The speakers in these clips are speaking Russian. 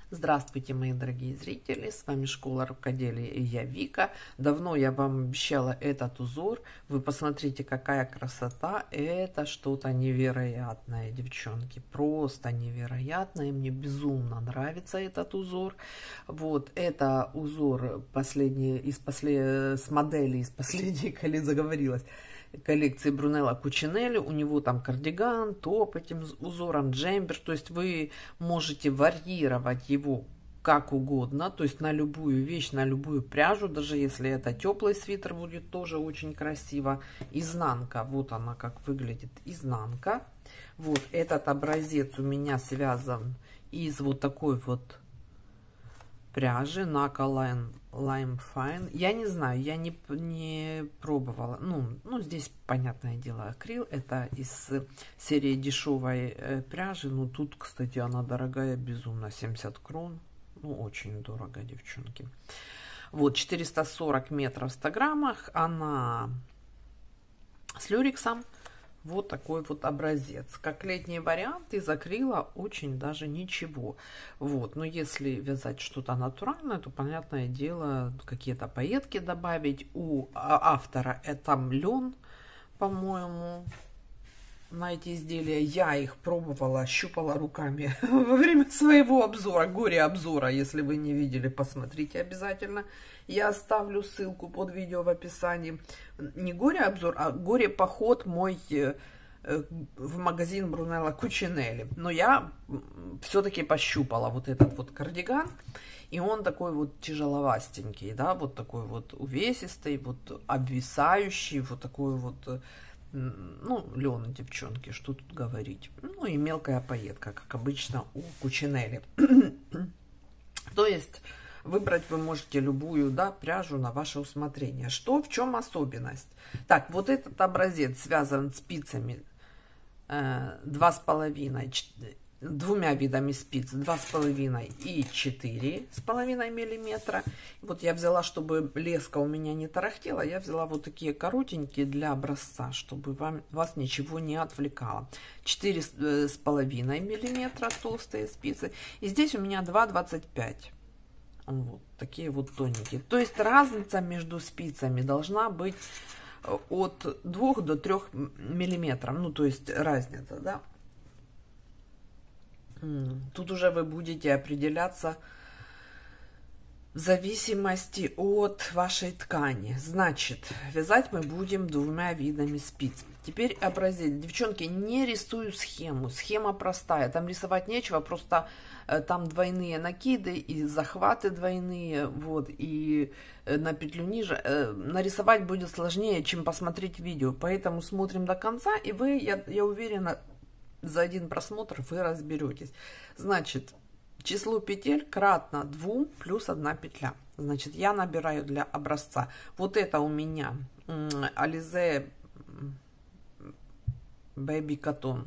Здравствуйте, мои дорогие зрители, с вами Школа Рукоделия и я Вика. Давно я вам обещала этот узор, вы посмотрите, какая красота, это что-то невероятное, девчонки, просто невероятное, мне безумно нравится этот узор. Вот, это узор последний, с модели из последней, коли заговорилась, коллекции Брунелла Кучинелли. У него там кардиган, топ этим узором, джемпер. То есть вы можете варьировать его как угодно, то есть на любую вещь, на любую пряжу, даже если это теплый свитер, будет тоже очень красиво. Изнанка, вот она как выглядит, изнанка. Вот этот образец у меня связан из вот такой вот пряжи Naka Lime Fine. Я не знаю, я не пробовала. Ну, здесь, понятное дело, акрил. Это из серии дешевой пряжи. Ну, тут, кстати, она дорогая, безумно, 70 крон. Ну, очень дорого, девчонки. Вот, 440 метров в 100 граммах. Она с люрексом. Вот такой вот образец. Как летний вариант из акрила очень даже ничего. Вот. Но если вязать что-то натуральное, то, понятное дело, какие-то пайетки добавить. У автора там лен, по-моему, на эти изделия. Я их пробовала, щупала руками во время своего обзора, горе-обзора. Если вы не видели, посмотрите обязательно. Я оставлю ссылку под видео в описании. Не горе-обзор, а горе-поход мой в магазин Брунелла Кучинелли. Но я все-таки пощупала вот этот вот кардиган. И он такой вот тяжеловастенький, да, вот такой вот увесистый, вот обвисающий, вот такой вот... Ну, лен, девчонки, что тут говорить. Ну, и мелкая пайетка, как обычно у Кучинелли. То есть выбрать вы можете любую, да, пряжу на ваше усмотрение. Что, в чем особенность? Так, вот этот образец связан спицами 2,5, двумя видами спиц, 2,5 и 4,5 миллиметра. Вот я взяла, чтобы леска у меня не тарахтела, я взяла вот такие коротенькие для образца, чтобы вас ничего не отвлекало. 4,5 миллиметра толстые спицы. И здесь у меня 2,25. Вот такие вот тоненькие. То есть разница между спицами должна быть от 2 до 3 миллиметров. Ну, то есть разница, да. Тут уже вы будете определяться в зависимости от вашей ткани. Значит, вязать мы будем двумя видами спиц. Теперь образец. Девчонки, не рисую схему. Схема простая. Там рисовать нечего, просто там двойные накиды и захваты двойные. Вот, и на петлю ниже. Нарисовать будет сложнее, чем посмотреть видео. Поэтому смотрим до конца, и вы, я уверена, за один просмотр вы разберетесь. Значит, число петель кратно 2 плюс 1 петля. Значит, я набираю для образца. Вот это у меня Alize Baby Cotton.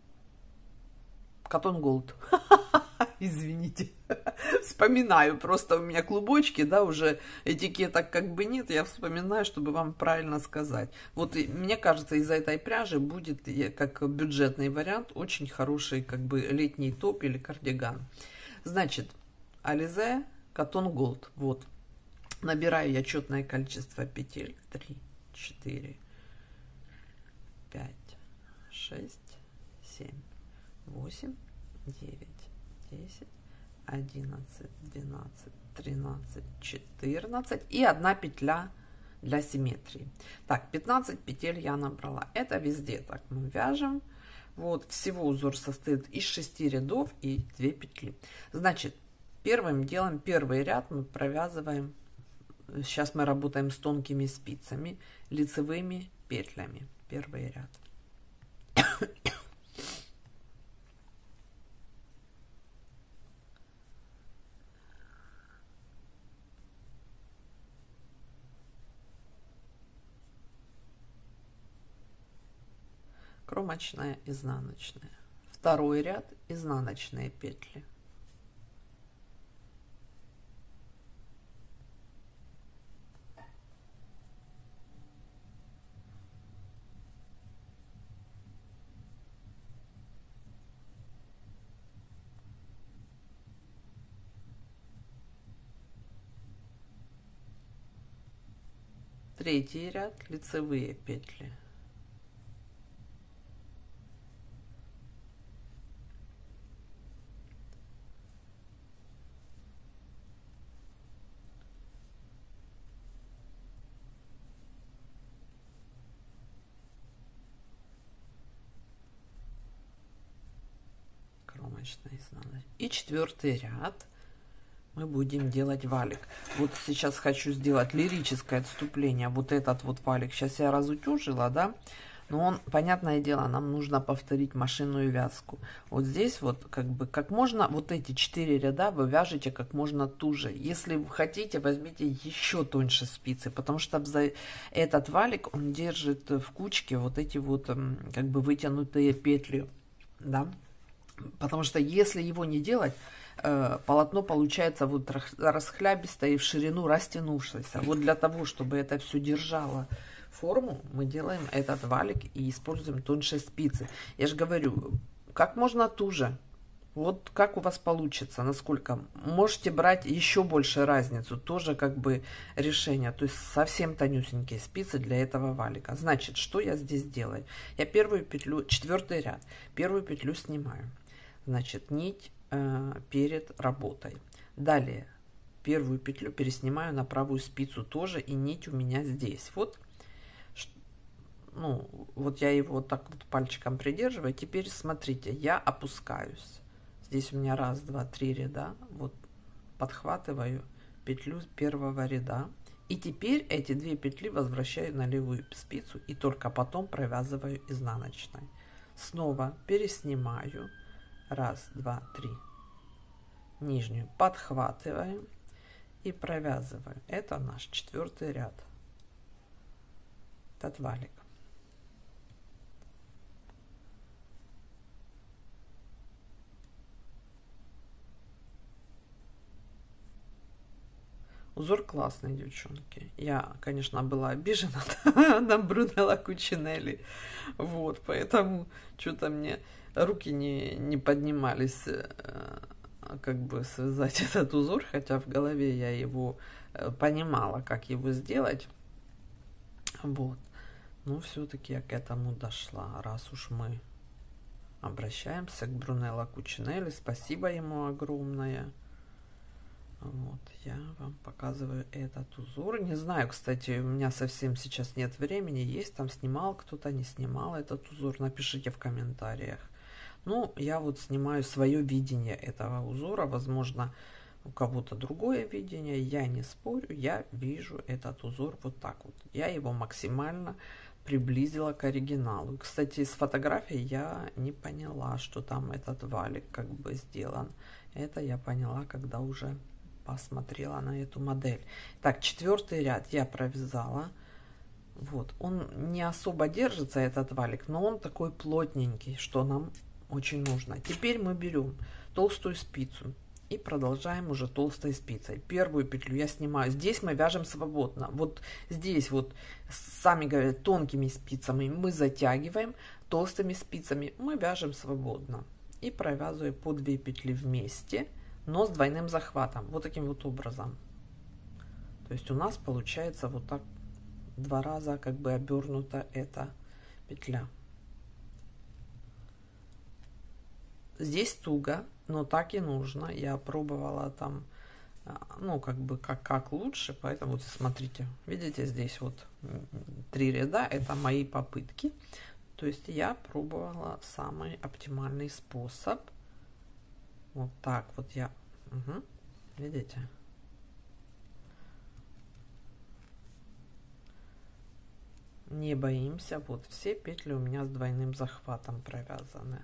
Cotton Gold. Извините. Вспоминаю. Просто у меня клубочки, да, уже этикеток как бы нет. Я вспоминаю, чтобы вам правильно сказать. Вот и, мне кажется, из-за этой пряжи будет как бюджетный вариант очень хороший как бы летний топ или кардиган. Значит, Alize Cotton Gold. Вот. Набираю я четное количество петель. 3, 4, 5, 6, 7, 8, 9, 10, 11, 12, 13, 14 и 1 петля для симметрии. Так, 15 петель я набрала. Это везде так мы вяжем. Вот, всего узор состоит из 6 рядов и 2 петли. Значит, первым делом первый ряд мы провязываем. Сейчас мы работаем с тонкими спицами, лицевыми петлями. Первый ряд. Кромочная, изнаночная. Второй ряд изнаночные петли. Третий ряд лицевые петли. Кромочная изнаночная. И четвертый ряд мы будем делать валик. Вот сейчас хочу сделать лирическое отступление. Вот этот вот валик сейчас я разутюжила, да, но он, понятное дело, нам нужно повторить машинную вязку. Вот здесь вот как бы как можно вот эти 4 ряда вы вяжете как можно туже. Если вы хотите, возьмите еще тоньше спицы, потому что за этот валик он держит в кучке вот эти вот как бы вытянутые петли, да. Потому что если его не делать, полотно получается вот расхлябистое и в ширину растянувшееся. Вот для того, чтобы это все держало форму, мы делаем этот валик и используем тоньше спицы. Я же говорю, как можно туже. Вот как у вас получится, насколько. Можете брать еще больше разницу, тоже как бы решение. То есть совсем тонюсенькие спицы для этого валика. Значит, что я здесь делаю? Я первую петлю, четвертый ряд, первую петлю снимаю. Значит, нить перед работой. Далее первую петлю переснимаю на правую спицу тоже, и нить у меня здесь. Вот, ну, вот я его вот так вот пальчиком придерживаю. Теперь смотрите, я опускаюсь. Здесь у меня раз, два, три ряда. Вот подхватываю петлю первого ряда. И теперь эти две петли возвращаю на левую спицу и только потом провязываю изнаночной. Снова переснимаю. Раз, два, три. Нижнюю подхватываем и провязываем. Это наш четвертый ряд. Этот валик. Узор классный, девчонки. Я, конечно, была обижена на Брунелло Кучинелли. Вот, поэтому что-то мне руки не поднимались, как бы связать этот узор, хотя в голове я его понимала, как его сделать. Вот. Но все-таки я к этому дошла, раз уж мы обращаемся к Брунелло Кучинелли. Спасибо ему огромное. Вот, я вам показываю этот узор. Не знаю, кстати, у меня совсем сейчас нет времени. Есть там, снимал кто-то, не снимал этот узор. Напишите в комментариях. Ну, я вот снимаю свое видение этого узора. Возможно, у кого-то другое видение. Я не спорю, я вижу этот узор вот так вот. Я его максимально приблизила к оригиналу. Кстати, из фотографии я не поняла, что там этот валик как бы сделан. Это я поняла, когда уже посмотрела на эту модель. Так, четвертый ряд я провязала. Вот, он не особо держится, этот валик, но он такой плотненький, что нам очень нужно. Теперь мы берем толстую спицу и продолжаем уже толстой спицей. Первую петлю я снимаю. Здесь мы вяжем свободно. Вот здесь вот, сами говорят, тонкими спицами мы затягиваем, толстыми спицами мы вяжем свободно. И провязываю по 2 петли вместе, но с двойным захватом. Вот таким вот образом. То есть у нас получается вот так 2 раза как бы обернута эта петля. Здесь туго, но так и нужно. Я пробовала там, ну, как бы как лучше. Поэтому вот смотрите, видите, здесь вот 3 ряда, это мои попытки. То есть я пробовала самый оптимальный способ. Вот так вот я, видите? Не боимся, вот все петли у меня с двойным захватом провязаны.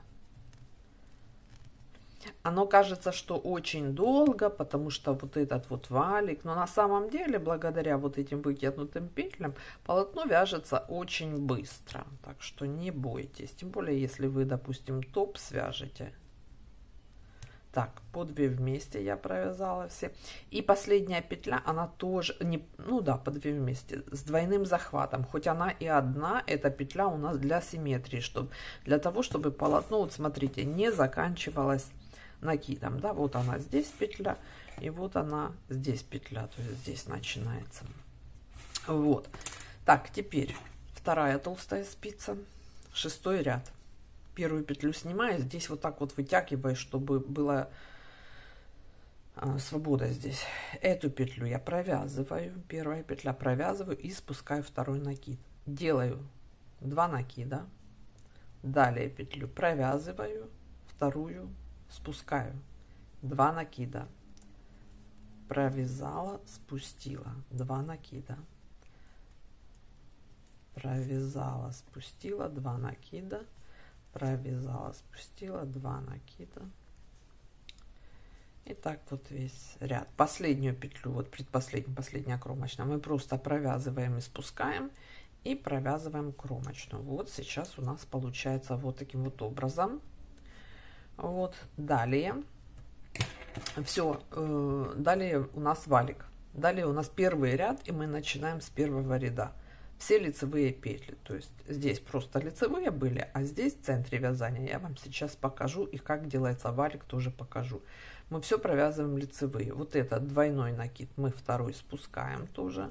Оно кажется, что очень долго, потому что вот этот вот валик, но на самом деле, благодаря вот этим вытянутым петлям, полотно вяжется очень быстро. Так что не бойтесь, тем более, если вы, допустим, топ свяжете. Так, по 2 вместе я провязала все. И последняя петля, она тоже, не, ну да, по 2 вместе, с двойным захватом. Хоть она и одна, эта петля у нас для симметрии, для того, чтобы полотно, вот смотрите, не заканчивалось накидом, да, вот она здесь петля, и вот она здесь петля, то есть здесь начинается. Вот, Так, теперь вторая толстая спица, 6-й ряд. Первую петлю снимаю, здесь вот так вот вытягиваю, чтобы была свобода здесь. Эту петлю я провязываю, первая петля провязываю и спускаю второй накид. Делаю 2 накида, далее петлю провязываю, вторую спускаю, 2 накида, провязала, спустила, 2 накида, провязала, спустила, 2 накида, провязала, спустила, 2 накида. И так вот весь ряд. Последнюю петлю, вот предпоследнюю, последняя кромочная, мы просто провязываем и спускаем, и провязываем кромочную. Вот сейчас у нас получается вот таким вот образом. Вот далее все, далее у нас валик, далее у нас первый ряд, и мы начинаем с первого ряда. Все лицевые петли, то есть здесь просто лицевые были, а здесь в центре вязания я вам сейчас покажу, и как делается валик тоже покажу. Мы все провязываем лицевые. Вот этот двойной накид мы второй спускаем тоже.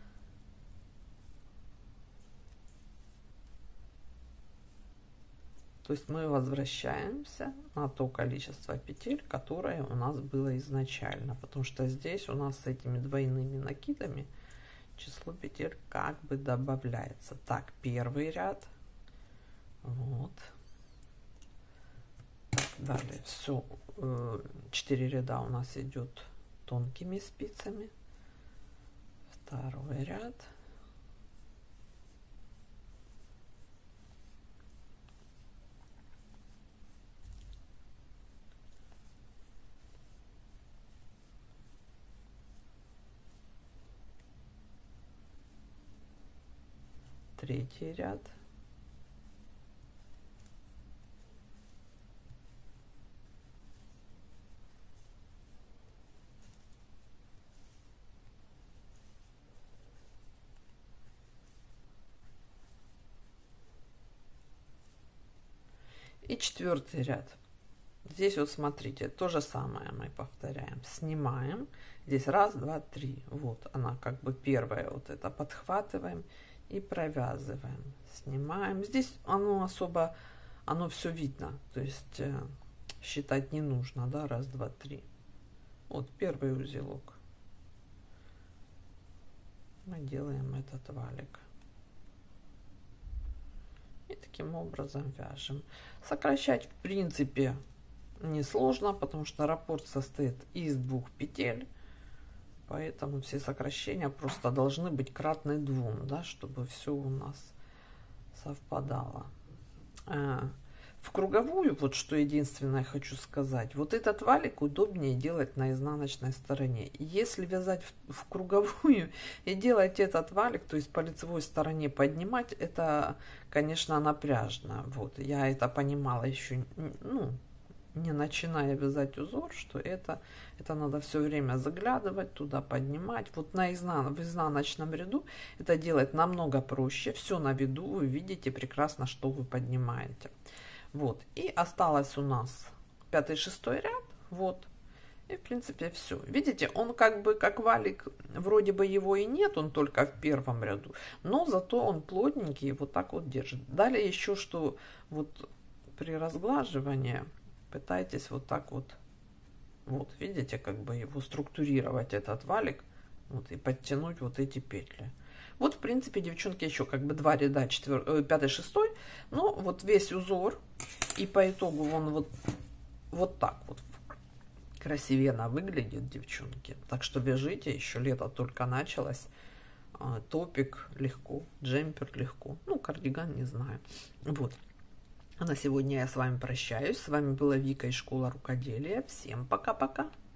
То есть мы возвращаемся на то количество петель, которое у нас было изначально, потому что здесь у нас с этими двойными накидами число петель как бы добавляется. Так, первый ряд, вот. Так, далее все, 4 ряда у нас идет тонкими спицами. Второй ряд. Третий ряд. И 4-й ряд. Здесь вот смотрите, то же самое мы повторяем. Снимаем. Здесь 1, 2, 3. Вот она как бы первая, вот это подхватываем и провязываем. Снимаем. Здесь оно особо, оно все видно. То есть считать не нужно, да, 1, 2, 3. Вот первый узелок. Мы делаем этот валик. И таким образом вяжем. Сокращать в принципе несложно, потому что раппорт состоит из 2 петель. Поэтому все сокращения просто должны быть кратны 2, да, чтобы все у нас совпадало. В круговую, вот что единственное хочу сказать, вот этот валик удобнее делать на изнаночной стороне. Если вязать в круговую и делать этот валик, то есть по лицевой стороне поднимать, это, конечно, напряжно. Вот, я это понимала еще, ну, не начиная вязать узор, что это надо все время заглядывать туда, поднимать. Вот в изнаночном ряду это делать намного проще. Все на виду, вы видите прекрасно, что вы поднимаете. Вот, и осталось у нас 5-й, 6-й ряд, вот, и в принципе все. Видите, он как бы как валик, вроде бы его и нет, он только в первом ряду, но зато он плотненький, вот так вот держит. Далее еще что, вот при разглаживании пытайтесь вот так вот, вот, видите, как бы его структурировать, этот валик, вот, и подтянуть вот эти петли. Вот, в принципе, девчонки, еще как бы 2 ряда, 5-й, 6-й, но вот весь узор, и по итогу он вот так вот красивенно выглядит, девчонки. Так что вяжите, еще лето только началось, топик легко, джемпер легко, ну, кардиган не знаю. Вот, а на сегодня я с вами прощаюсь, с вами была Вика из Школы Рукоделия, всем пока-пока.